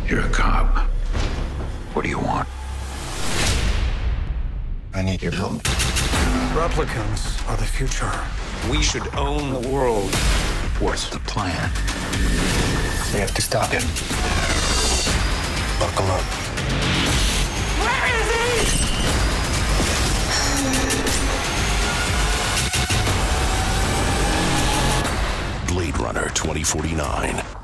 You're a cop. What do you want? I need your help. Replicants are the future. We should own the world. What's the plan? We have to stop him. Buckle up. Where is he? Blade Runner 2049.